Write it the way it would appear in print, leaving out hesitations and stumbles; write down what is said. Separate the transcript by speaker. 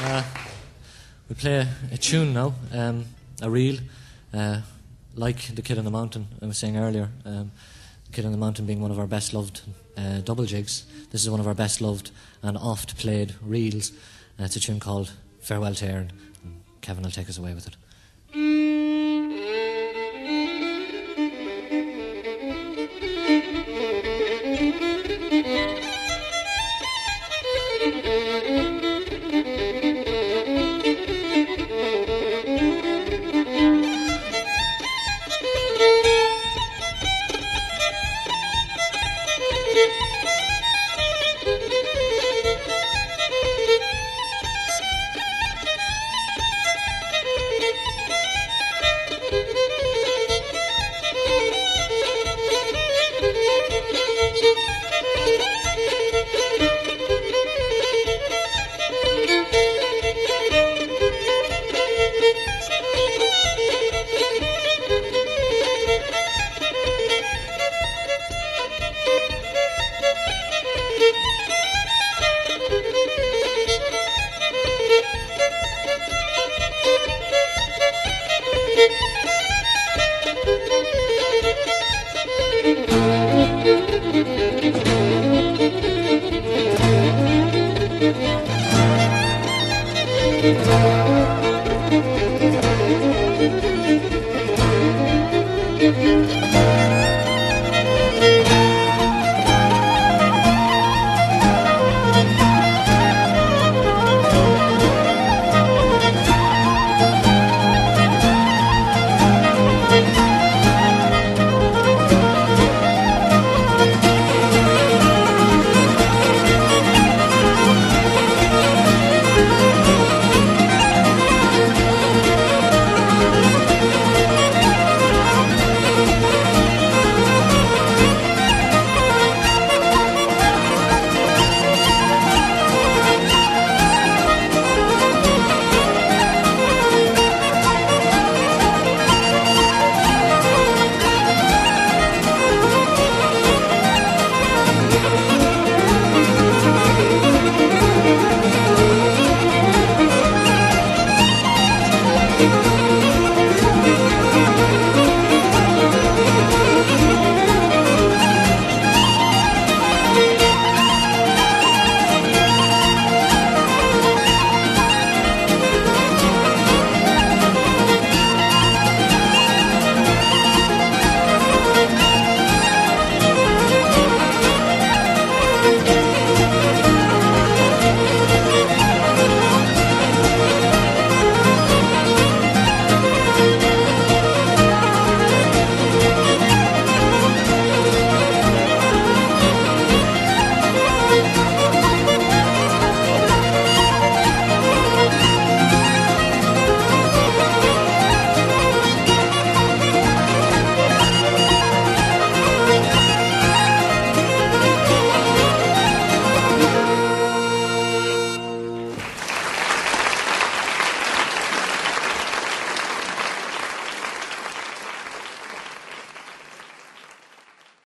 Speaker 1: We play a tune now, a reel, like The Kid on the Mountain I was saying earlier. The Kid on the Mountain being one of our best loved double jigs. This is one of our best loved and oft played reels. It's a tune called Farewell to Erin. Kevin will take us away with it.